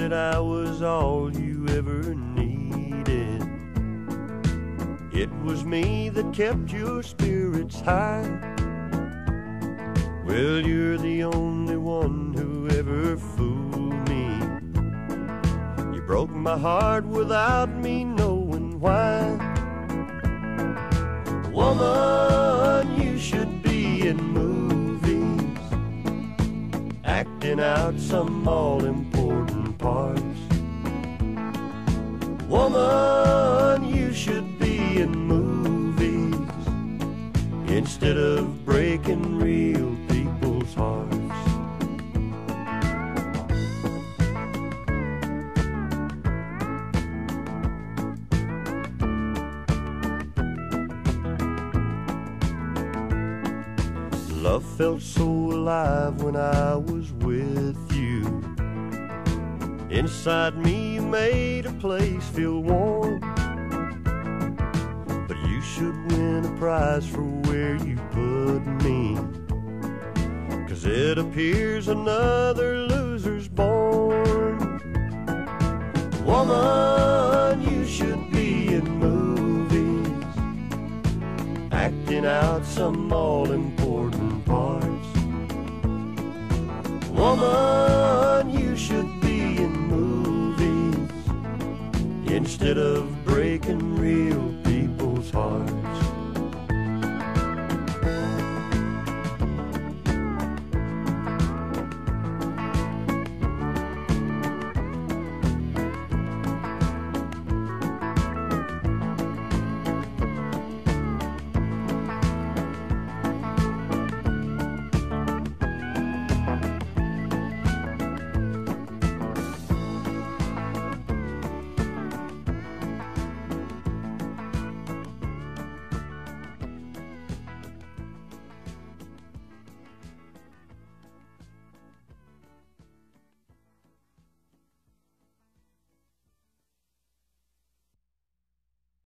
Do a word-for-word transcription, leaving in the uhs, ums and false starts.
that I was all you ever needed. It was me that kept your spirits high. Well, you're the only one who ever fooled me. You broke my heart without me knowing why. Woman, you should be in movies, acting out some all-important parts. Woman, you should be in movies instead of breaking real people's hearts. Love felt so alive when I was with you. Inside me you made a place feel warm. But you should win a prize for where you put me, 'cause it appears another loser's born. Woman, you should be in movies, acting out some all-important parts. Woman, you should be in movies instead of breaking real people's hearts.